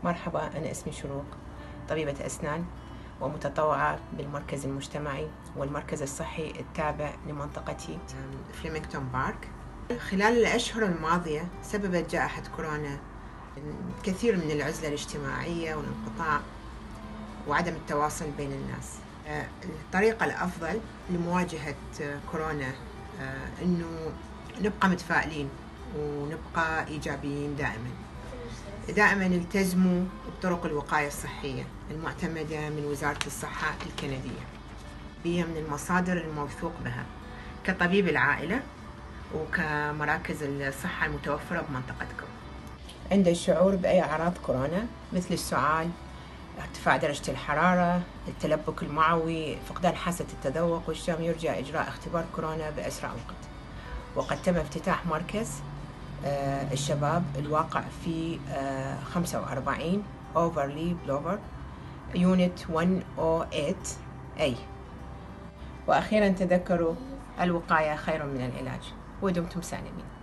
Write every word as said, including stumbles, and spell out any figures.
مرحبا، أنا اسمي شروق، طبيبة أسنان ومتطوعة بالمركز المجتمعي والمركز الصحي التابع لمنطقتي فليمington بارك. خلال الأشهر الماضية سببت جائحة كورونا كثير من العزلة الاجتماعية والانقطاع وعدم التواصل بين الناس. الطريقة الأفضل لمواجهة كورونا أنه نبقى متفائلين ونبقى إيجابيين دائما. دائما التزموا بطرق الوقاية الصحية المعتمدة من وزارة الصحة الكندية، هي من المصادر الموثوق بها كطبيب العائلة وكمراكز الصحة المتوفرة بمنطقتكم. عند الشعور بأي أعراض كورونا مثل السعال، ارتفاع درجة الحرارة، التلبك المعوي، فقدان حاسة التذوق والشم، يرجى إجراء اختبار كورونا بأسرع وقت. وقد تم افتتاح مركز آه الشباب الواقع في آه خمسة وأربعين أوفرلي بلوفر يونت مئة وثمانية أي. وأخيرا تذكروا الوقاية خير من العلاج، ودمتم سالمين.